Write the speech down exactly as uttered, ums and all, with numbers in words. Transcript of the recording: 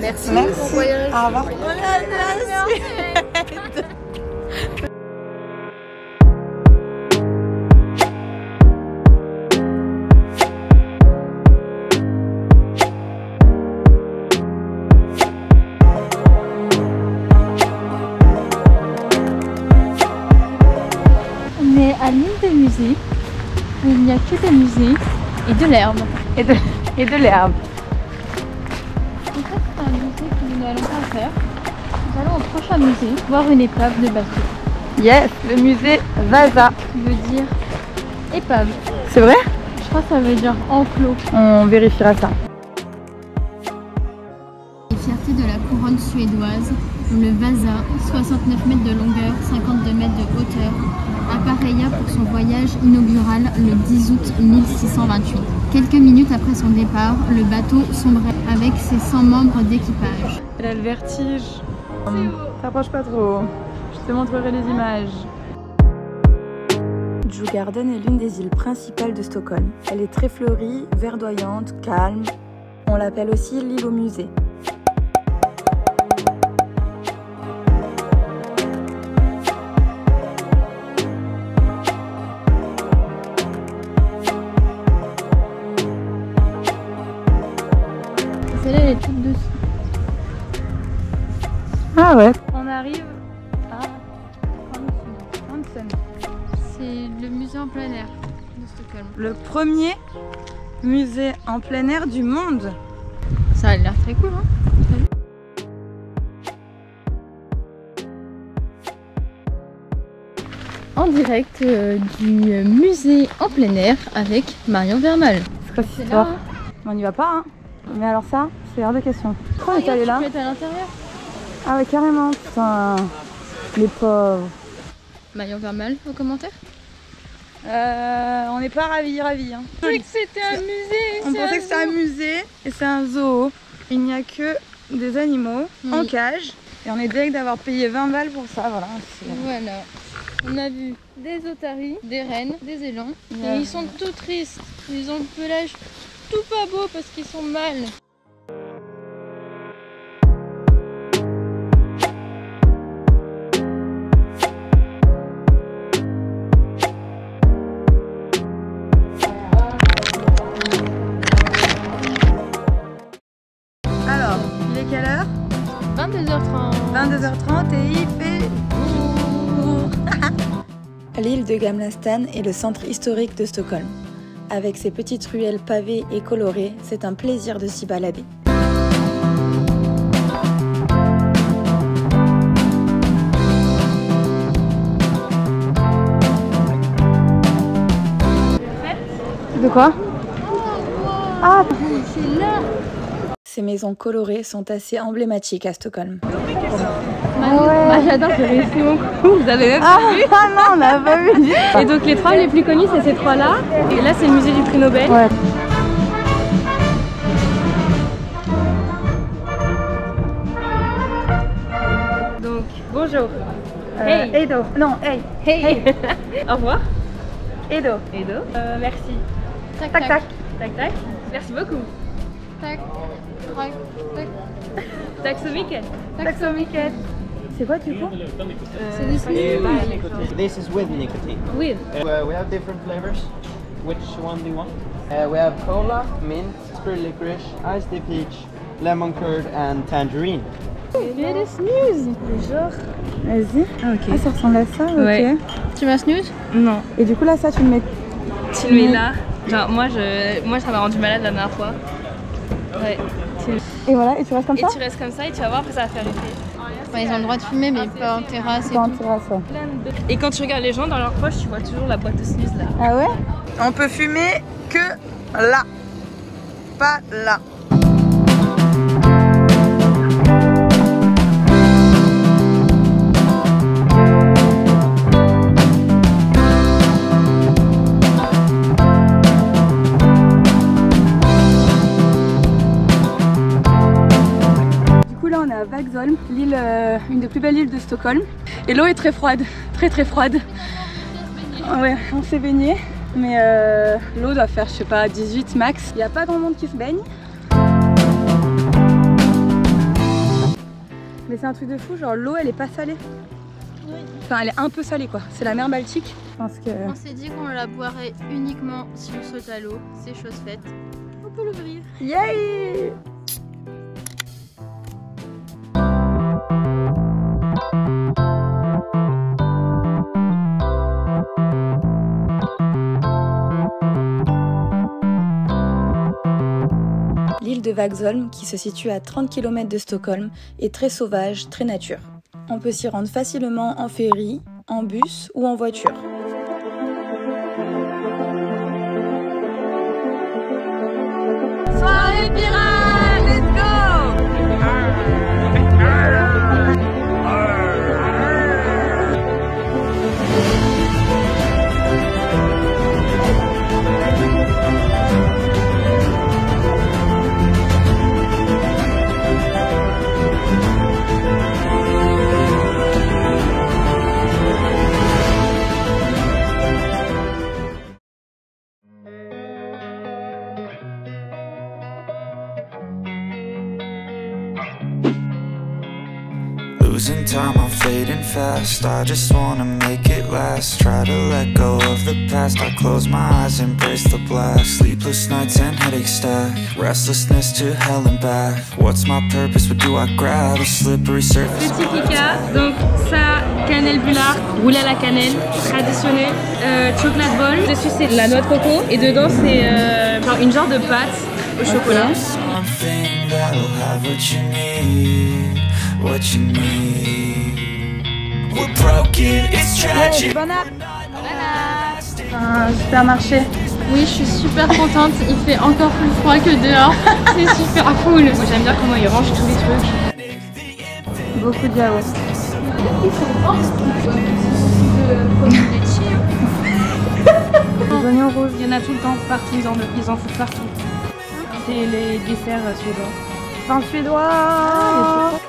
Merci. Merci. Bon voyage. Au revoir. On est à l'île des musées, où il n'y a que des musées et de l'herbe. Et de, et de l'herbe. Et ça, c'est un musée que nous n'allons pas faire. Nous allons au prochain musée voir une épave de bateau. Yes, le musée Vasa. Qui veut dire épave. C'est vrai? Je crois que ça veut dire enclos. On vérifiera ça. Les fiertés de la couronne suédoise, le Vasa, soixante-neuf mètres de longueur, cinquante-deux mètres de hauteur, appareilla pour son voyage inaugural le dix août mille six cent vingt-huit. Quelques minutes après son départ, le bateau sombrait avec ses cent membres d'équipage. Elle a le vertige. T'approches pas trop. Je te montrerai les images. Djurgården est l'une des îles principales de Stockholm. Elle est très fleurie, verdoyante, calme. On l'appelle aussi l'île au musée. Celle-là, elle est toute dessus. Ah ouais. On arrive à Hansen. C'est le musée en plein air de Stockholm. Le premier musée en plein air du monde. Ça a l'air très cool, hein? En direct euh, du musée en plein air avec Marion Vermal. C'est quoi cette C'est histoire? là, hein. On n'y va pas, hein. Mais alors ça, c'est hors de question. Pourquoi on est allé là? Tu peux être à l'intérieur. Ah ouais, carrément, putain. Les pauvres. Marion Vermal au commentaire. Euh, on n'est pas ravis, ravis. Hein. Je pensais que c'était un musée. On pensait que c'était un musée et c'est un zoo. Il n'y a que des animaux Oui. en cage. Et on est deg d'avoir payé vingt balles pour ça, voilà. Voilà. On a vu des otaries, des rennes, des élans. Ouais. Et ils sont tout tristes. Ils ont le pelage tout pas beau parce qu'ils sont mal. Alors, il est quelle heure? vingt-deux heures trente. vingt-deux heures trente et il fait jour. L'île de Gamla stan est le centre historique de Stockholm. Avec ses petites ruelles pavées et colorées, c'est un plaisir de s'y balader. De quoi? Ah, C'est là. ces maisons colorées sont assez emblématiques à Stockholm. Ah, j'adore, j'ai réussi mon coup. Vous avez même Ah, pas vu? ah non, on n'a pas vu. Et donc les trois les plus connus, c'est ces trois-là. Et là, c'est le musée du prix Nobel. Ouais. Donc, bonjour. Euh, Hey. Edo. Non, hey. Hey. Au revoir. Edo. Edo. Euh, merci. Tac, Tac, tac. Tac, tac. Merci beaucoup. Tac. Tac. Tac. Tack så mycket. Tack så mycket. C'est quoi du coup? C'est des Uh, with nicotine. This is with nicotine. With. Uh, we have different flavors. Which one do you want? Uh, we have cola, mint, strawberry licorice, iced tea peach, lemon curd, and tangerine. J'ai des snooze. Genre. Vas-y. Ah, ok. Ah, ça ressemble à ça, ok. Ouais. Tu m'as snooze? Non. Et du coup, là, ça, tu le mets. Tu le mets là. Genre, moi, je... moi ça m'a rendu malade la dernière fois. Ouais. Tu- Et voilà, et tu restes comme Et ça? tu restes comme ça et tu vas voir après ça va faire effet. Enfin, ils ont le droit de fumer, mais pas en terrasse et Pas en tout. terrasse, ouais. Et quand tu regardes les gens dans leur poche, tu vois toujours la boîte de snus là. Ah ouais? On peut fumer que là. Pas là. À Vaxholm, l'île, euh, une des plus belles îles de Stockholm. Et l'eau est très froide, très très froide. Ouais, on s'est baigné, mais euh, l'eau doit faire, je sais pas, dix-huit max. Il n'y a pas grand monde qui se baigne. Mais c'est un truc de fou, genre l'eau elle est pas salée. Enfin elle est un peu salée quoi, c'est la mer Baltique. Je pense que... On s'est dit qu'on la boirait uniquement si on saute à l'eau, c'est chose faite. On peut l'ouvrir. Yay! L'île de Vaxholm, qui se situe à trente kilomètres de Stockholm, est très sauvage, très nature. On peut s'y rendre facilement en ferry, en bus ou en voiture. Soirée pirate, let's go! Losing time, I'm fading fast. I just wanna make it last. Try to let go of the past. I close my eyes, embrace the blast. Sleepless nights and headaches stack. Restlessness to hell and back. What's my purpose? What do I grab? A slippery surface. Petit Kika, donc ça, cannelle bullard, roulé à la cannelle, traditionnel, euh, chocolate ball. Dessus c'est de la noix de coco et dedans c'est euh, genre une genre de pâte au chocolat. Something that'll have what you need. What you need. We're broken, it's tragic. Bon app. Un supermarché. Oui, je suis super contente, il fait encore plus froid que dehors. C'est super cool. Moi j'aime bien comment ils rangent tous les trucs. Beaucoup de yaourt. Les oignons rouges. Il y en a tout le temps, partout, ils en, ils en foutent partout. C'est les desserts suédois. Pain suédois.